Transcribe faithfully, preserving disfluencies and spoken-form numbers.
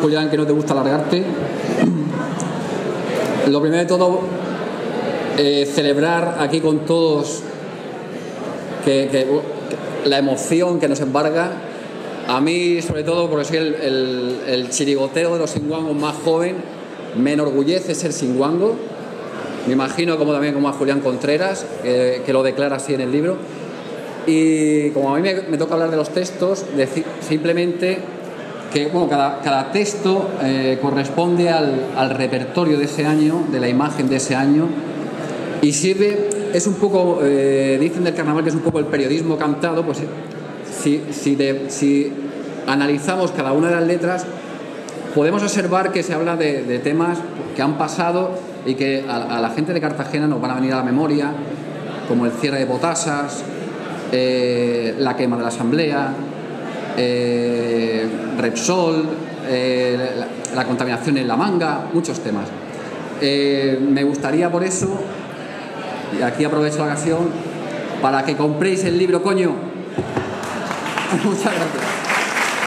Julián, que no te gusta alargarte. Lo primero de todo, eh, celebrar aquí con todos que, que, que la emoción que nos embarga. A mí, sobre todo, porque soy el, el, el chirigoteo de los singuangos más joven, me enorgullece ser singuango. Me imagino como también como a Julián Contreras, que, que lo declara así en el libro. Y como a mí me, me toca hablar de los textos, decir simplemente que bueno, cada, cada texto eh, corresponde al, al repertorio de ese año, de la imagen de ese año, y sirve, es un poco, eh, dicen del carnaval que es un poco el periodismo cantado, pues si, si, de, si analizamos cada una de las letras, podemos observar que se habla de, de temas que han pasado y que a, a la gente de Cartagena nos van a venir a la memoria, como el cierre de Botasas, eh, la quema de la Asamblea, eh, Repsol, eh, la, la contaminación en La Manga, muchos temas. Eh, me gustaría por eso, y aquí aprovecho la ocasión, para que compréis el libro, coño. Muchas gracias.